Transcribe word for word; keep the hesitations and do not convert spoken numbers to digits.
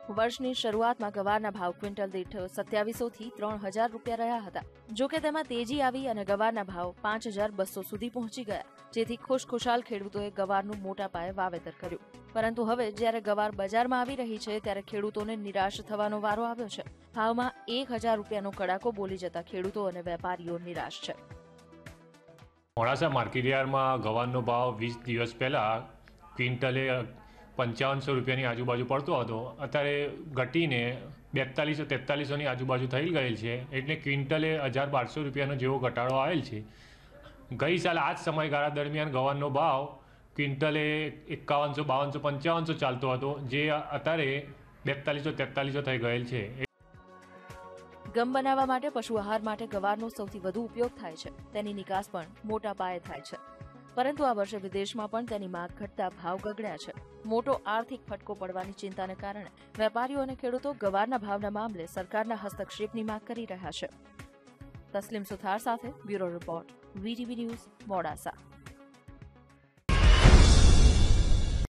વર્ષની શરૂઆતમાં ગવારના ભાવ ક્વિન્ટલ દીઠ સત્યાવીસો થી ત્રણ હજાર રૂપિયા રહ્યા હતા. જોકે તેમાં તેજી આવી અને ગવારના ભાવ પાંચ હજાર બસો સુધી પહોંચી ગયા, જેથી ખુશખુશાલ ખેડૂતોએ ગવારનું મોટા પાયે વાવેતર કર્યું. પરંતુ હવે જ્યારે ગવાર બજારમાં આવી રહી છે ત્યારે ખેડૂતોને નિરાશ થવાનો વારો આવ્યો છે. ભાવમાં એક હજાર રૂપિયાનો કડાકો બોલી જતા ખેડૂતો અને વેપારીઓ નિરાશ છે. મોડાસા માર્કેટયાર્ડમાં ગવારનો ભાવ વીસ દિવસ પહેલા ક્વિન્ટલે પંચાવનસો રૂપિયાની આજુબાજુ પડતો હતો. અત્યારે ઘટીને બેતાલીસો તેતાલીસોની આજુબાજુ થઈ ગયેલ છે, એટલે ક્વિન્ટલે હજાર બારસો રૂપિયાનો જેવો ઘટાડો આવેલ છે. ગઈ સાલ આ જ સમયગાળા દરમિયાન ગવારનો ભાવ ક્વિન્ટલે એકાવનસો બાવનસો પંચાવનસો ચાલતો હતો, જે અત્યારે બેતાલીસો તેતાલીસો થઈ ગયેલ છે. ગમ બનાવવા માટે પશુ આહાર માટે ગવારનો સૌથી વધુ ઉપયોગ થાય છે. તેની નિકાસ પણ મોટા પાયે થાય છે, પરંતુ આ વર્ષે વિદેશમાં પણ તેની માંગ ઘટતા ભાવ ગગડ્યા છે. મોટો આર્થિક ફટકો પડવાની ચિંતાને કારણે વેપારીઓ અને ખેડૂતો ગવારના ભાવના મામલે સરકારના હસ્તક્ષેપની માંગ કરી રહ્યા છે. તસ્લીમ સુથાર સાથે bureau report, VTV news, Modasa.